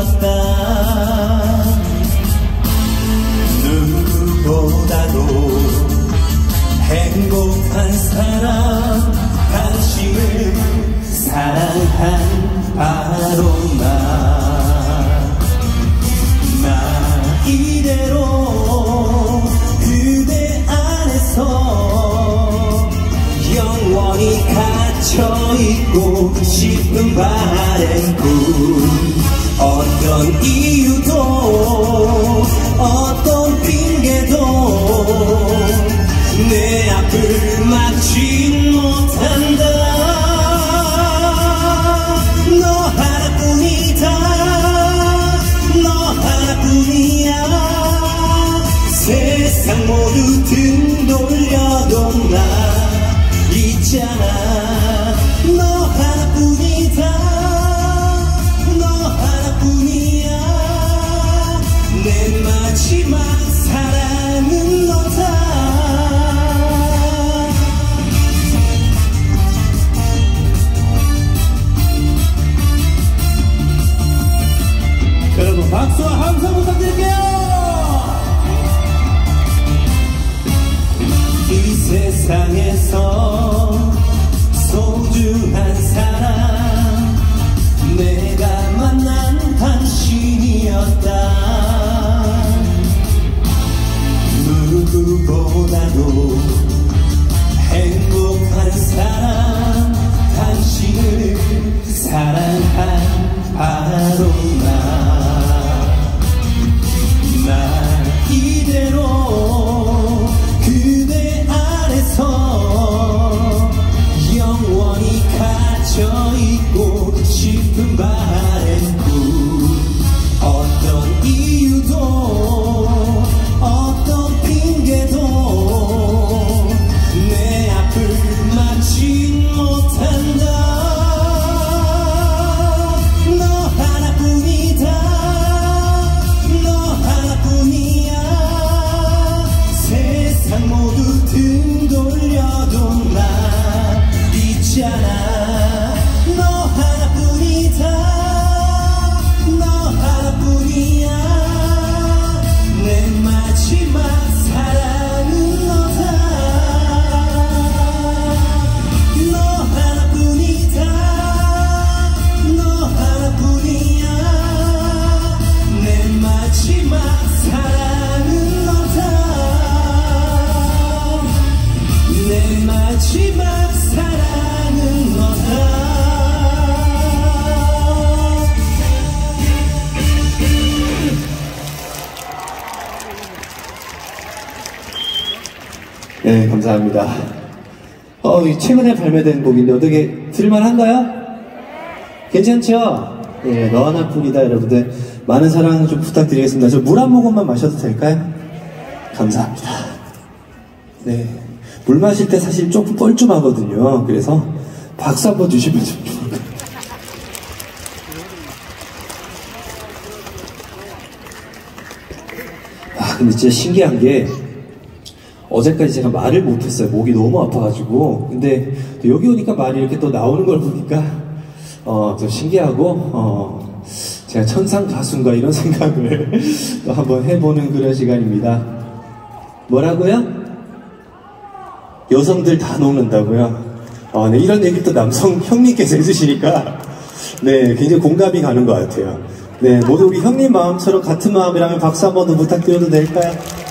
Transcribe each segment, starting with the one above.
당신이었다. 누구보다도 행복한 사람, 당신을 사랑한 바로 나 이대로 그대 안에서 영원히 갇혀있고 싶은 바램뿐. 어떤 이유도 어떤 핑계도 내 앞을 막지 못한다. 너 하나뿐이다. 너 하나뿐이야. 세상 모두 등 돌려도 나 있잖아. 너 하나뿐이다. 너 하나뿐이야. 내 마지막 사랑은 너다. 여러분 박수와 함성 부탁드릴게요. 이 세상에서 소중한 사람, 내가 만난 당신이었다. 누구보다도 행복한 사람, 당신을 사랑한 바로 나 이대로 그대 안에서 영원히 갇혀있고 싶은 바램뿐. 어떤 이유도 어떤 핑계도 내 앞을 막지 못한다. 너 하나뿐이다. 너 하나뿐이야. 세상 모두 등 돌려도 나 있잖아. 너 하나뿐이다. 너 하나뿐이야. 내 마지막 사랑은 너다. 너 하나뿐이다. 너 하나뿐이야. 내 마지막 사랑은 너다. 내 마지막 사랑은 너다. 네, 감사합니다. 최근에 발매된 곡인데 어떻게 들을만한가요? 괜찮죠? 네, 너 하나뿐이다. 여러분들 많은 사랑 좀 부탁드리겠습니다. 저 물 한 모금만 마셔도 될까요? 감사합니다. 네, 물 마실 때 사실 조금 뻘쭘하거든요. 그래서 박수 한번 주시면 좀 좋을 것 같아요. 근데 진짜 신기한 게 어제까지 제가 말을 못했어요. 목이 너무 아파가지고. 근데 또 여기 오니까 말이 이렇게 또 나오는 걸 보니까 또 신기하고 제가 천상 가수인가 이런 생각을 또 한번 해보는 그런 시간입니다. 뭐라고요? 여성들 다 녹는다고요? 네, 이런 얘기 또 남성 형님께서 해주시니까 네, 굉장히 공감이 가는 것 같아요. 네, 모두 우리 형님 마음처럼 같은 마음이라면 박수 한 번 더 부탁드려도 될까요?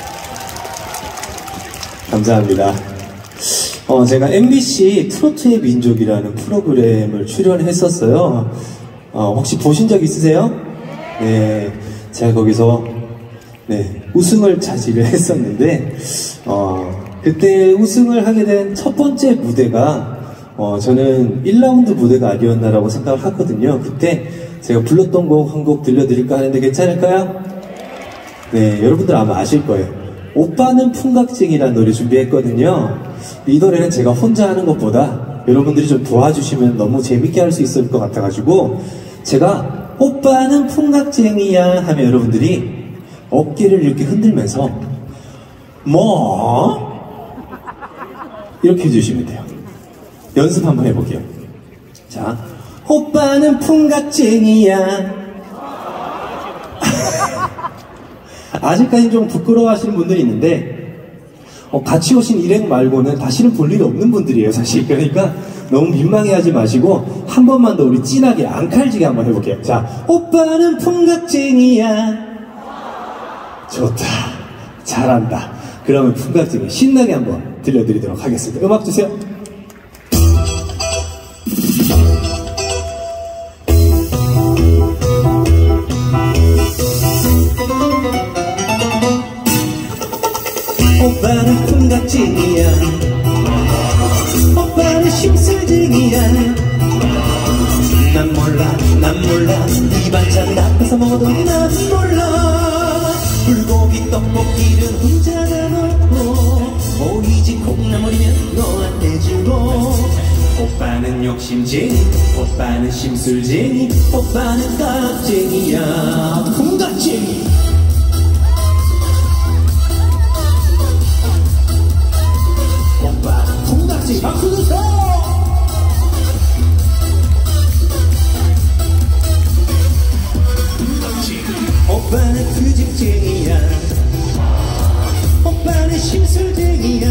감사합니다. 제가 MBC 트로트의 민족이라는 프로그램을 출연했었어요. 혹시 보신 적 있으세요? 네, 제가 거기서 네, 우승을 차지를 했었는데 그때 우승을 하게 된 첫 번째 무대가 저는 1라운드 무대가 아니었나라고 생각을 하거든요. 그때 제가 불렀던 곡 한 곡 들려드릴까 하는데 괜찮을까요? 네, 여러분들 아마 아실 거예요. 오빠는 풍각쟁이라는 노래 준비했거든요. 이 노래는 제가 혼자 하는 것보다 여러분들이 좀 도와주시면 너무 재밌게 할 수 있을 것 같아가지고 제가 오빠는 풍각쟁이야 하면 여러분들이 어깨를 이렇게 흔들면서 뭐? 이렇게 해주시면 돼요. 연습 한번 해볼게요. 자, 오빠는 풍각쟁이야. 아직까지 좀 부끄러워하시는 분들이 있는데 같이 오신 일행 말고는 다시는 볼 일이 없는 분들이에요, 사실. 그러니까 너무 민망해하지 마시고 한 번만 더 우리 진하게 앙칼지게 한번 해볼게요. 자, 오빠는 풍각쟁이야. 좋다, 잘한다. 그러면 풍각쟁이 신나게 한번 들려드리도록 하겠습니다. 음악 주세요. 오빠는 풍각쟁이야. 오빠는 심술쟁이야. 난 몰라 이 반찬 앞에서 먹어도 난 몰라. 불고기 떡볶이를 혼자 다 먹고 오이지 콩나물이면 너한테 주고. 오빠는 욕심쟁이, 오빠는 심술쟁이, 오빠는 깍쟁이야. 풍각쟁이. 오빠는 풍각쟁이. 박수 주세요. 오빠는 트집쟁이야. 오빠는 심술쟁이야.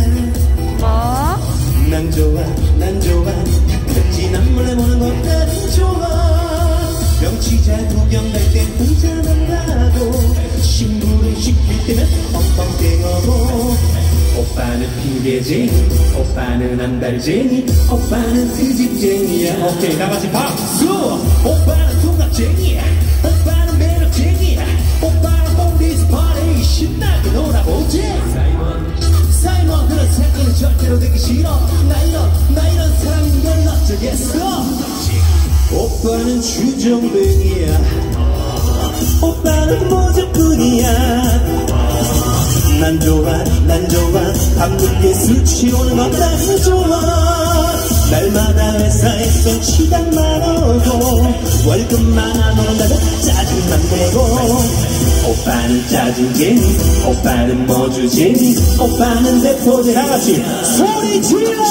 난 좋아 왠지 난 몰래 보는 것 난 좋아. 명치자 구경 갈 땐 혼자 만나고 심부름 시킬 때면 엉엉 땡어고. 오빠는 핑계쟁이, 오빠는 안달쟁이, 오빠는 트집쟁이야. 오케이, 나같이 박수. 오빠는 풍각쟁이야. 오빠는 매력쟁이야. 오빠는 홈리스 파티 신나게 놀아보지. 사이먼 그런 새끼는 절대로 듣기 싫어. 나 이런 사람인 걸 어쩌겠어. 오빠는 주정뱅이야. 오빠는 모조꾼이야. 난 좋아 밤늦게 술 취하는 건 난 좋아. 날마다 회사에서 시간만 오고 월급만 안 오는다고 짜증만 내고. 오빠는 짜증쟁이, 오빠는 머주쟁이, 오빠는 대포쟁이. 다같이 소리 질러.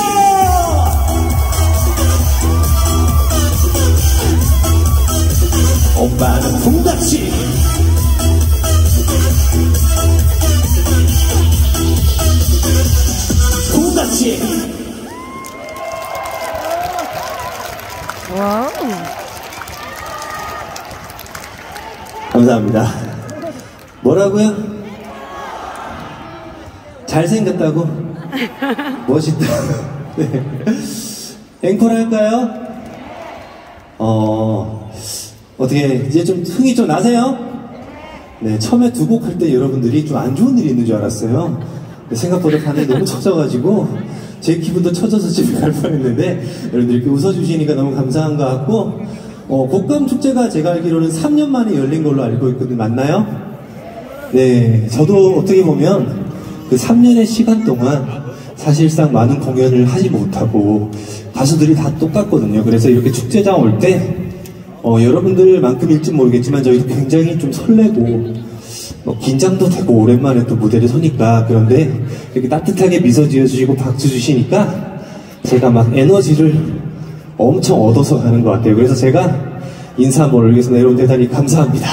오빠는 풍각쟁이. 풍각쟁이. 와우. 감사합니다. 뭐라고요? 잘생겼다고? 멋있다고? 네. 앵콜 할까요? 어떻게 이제 좀 흥이 좀 나세요? 네, 처음에 두 곡 할 때 여러분들이 좀 안 좋은 일이 있는 줄 알았어요. 생각보다 반응이 너무 처져가지고 제 기분도 처져서 집에 갈 뻔했는데 여러분들이 이렇게 웃어주시니까 너무 감사한 것 같고, 곡감축제가 제가 알기로는 3년 만에 열린 걸로 알고 있거든요. 맞나요? 네, 저도 어떻게 보면 그 3년의 시간 동안 사실상 많은 공연을 하지 못하고 가수들이 다 똑같거든요. 그래서 이렇게 축제장 올 때 여러분들만큼일지 모르겠지만 저희도 굉장히 좀 설레고 긴장도 되고 오랜만에 또 무대를 서니까. 그런데 이렇게 따뜻하게 미소 지어주시고 박수 주시니까 제가 막 에너지를 엄청 얻어서 가는 것 같아요. 그래서 제가 인사 한번 올리겠습니다. 여러분 대단히 감사합니다.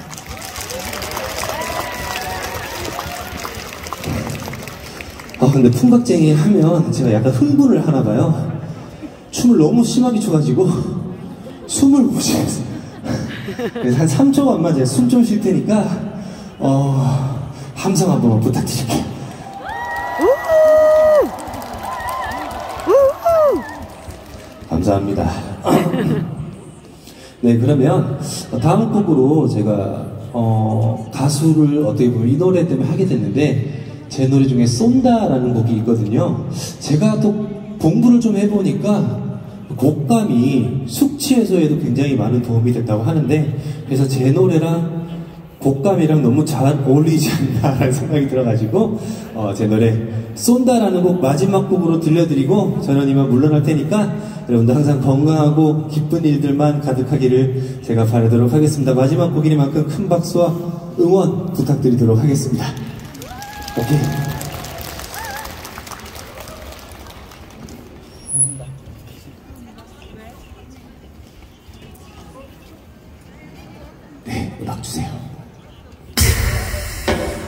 근데 풍각쟁이 하면 제가 약간 흥분을 하나 봐요. 춤을 너무 심하게 춰가지고 숨을 못 쉬겠어요. 그래서 한 3초간만 제가 숨 좀 쉴 테니까 함성 한번 부탁드릴게요. 감사합니다. 네, 그러면 다음 곡으로 제가 가수를 어떻게 보면 이 노래 때문에 하게 됐는데, 제 노래 중에 쏜다라는 곡이 있거든요. 제가 또 공부를 좀 해보니까 곡감이 숙취 해소에도 굉장히 많은 도움이 됐다고 하는데, 그래서 제 노래랑 곡감이랑 너무 잘 어울리지 않나라는 생각이 들어가지고 제 노래 쏜다라는 곡 마지막 곡으로 들려드리고 저는 이만 물러날 테니까 여러분들 항상 건강하고 기쁜 일들만 가득하기를 제가 바라도록 하겠습니다. 마지막 곡이니만큼 큰 박수와 응원 부탁드리도록 하겠습니다. 오케이. 네, 음악 주세요.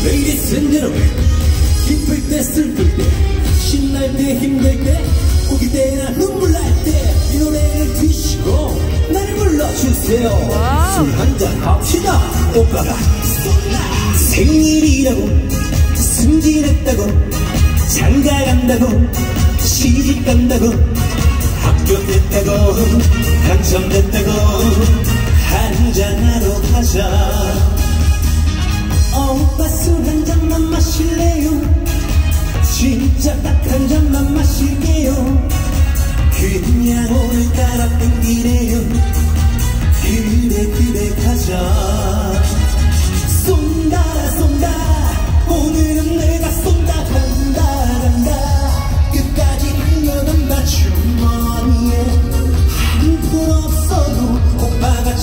Ladies and gentlemen, 기쁠 때 슬플 때 신날 때 힘들 때 웃길 때나 눈물 날 때 이 노래를 드시고 날 불러주세요. 술 한잔 합시다. 오빠가 생일이라고 승진했다고 장가 간다고 시집 간다고 학교 됐다고 당첨됐다고 한잔하러 가자. 오빠 술 한 잔만 마실래요? 진짜 딱 한 잔만 마실게요. 그냥 오늘따라 땡기래요. 그래 가자. 쏜다 쏜다 오늘은 내가 쏜다 간다 끝까지 달려간다. 주머니에 한 푼 없어도 오빠가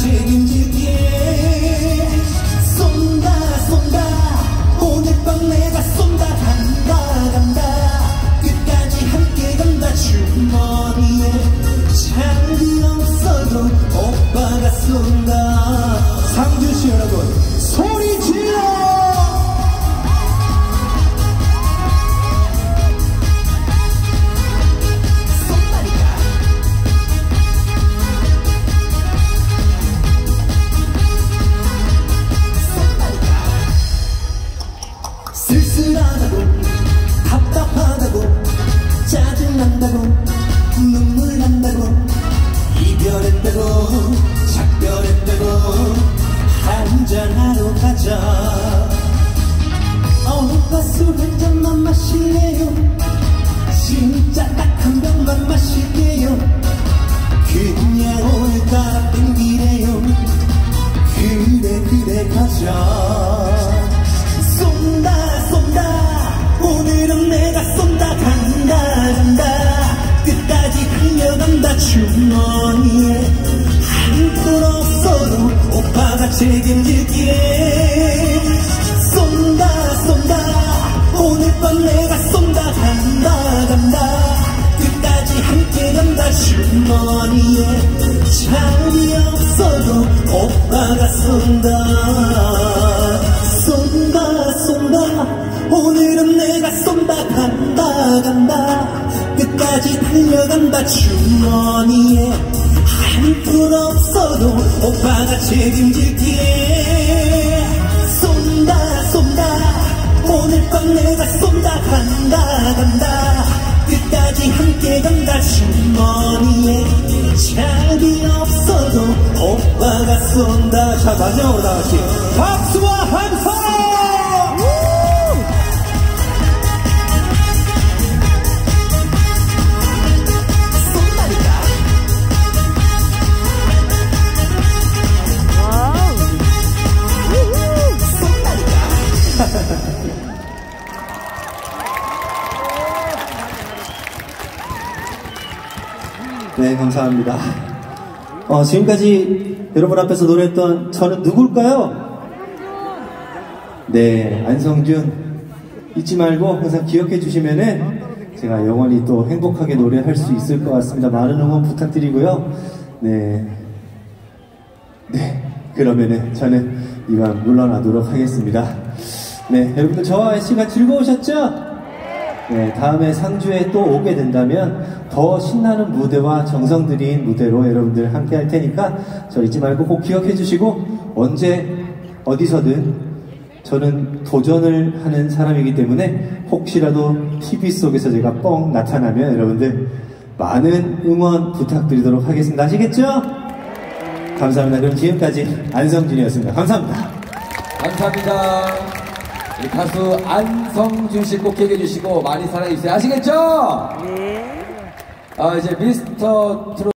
책임질게. 쏜다 오늘 밤 내가 쏜다 간다 끝까지 함께 간다. 주머니에 장이 없어도 오빠가 쏜다. 상주시 여러분 소리 질러. 쓸쓸하다고 답답하다고 짜증난다고 눈물 난다고 이별했다고 작별했다고 한잔하러 가자. 오빠 술 한 잔만 마실래요? 진짜 딱 한 병만 마실게요. 그냥 오늘따라 땡기래요. 그래 가자. 쏜다 오늘은 내가 쏜다 간다 끝까지 달려간다. 주머니에 한 푼 없어도 오빠가 책임질게. 쏜다 오늘 밤 내가 쏜다 간다 끝까지 함께 간다. 주머니에 장이 없어도 오빠가 쏜다 오늘은 내가 쏜다 간다 끝까지 달려간다. 주머니에 한 푼 없어도 오빠가 책임질게. 쏜다 오늘 밤 내가 쏜다 간다 끝까지 함께 간다. 주머니에 장이 없어도 오빠가 쏜다. 자 마지막으로 다같이 박수와 함성. 네, 감사합니다. 지금까지 여러분 앞에서 노래했던 저는 누굴까요? 네, 안성준 잊지 말고 항상 기억해 주시면은 제가 영원히 또 행복하게 노래할 수 있을 것 같습니다. 많은 응원 부탁드리고요. 네, 그러면은 저는 이만 물러나도록 하겠습니다. 네, 여러분들 저와의 시간 즐거우셨죠? 네, 다음에 상주에 또 오게 된다면 더 신나는 무대와 정성 들인 무대로 여러분들 함께 할 테니까 저 잊지 말고 꼭 기억해 주시고 언제 어디서든 저는 도전을 하는 사람이기 때문에 혹시라도 TV 속에서 제가 뻥 나타나면 여러분들 많은 응원 부탁드리도록 하겠습니다. 아시겠죠? 감사합니다. 그럼 지금까지 안성준이었습니다. 감사합니다. 감사합니다. 우리 가수 안성준 씨 꼭 기억해 주시고 많이 사랑해 주세요. 아시겠죠? 네. 이제 미스터 트롯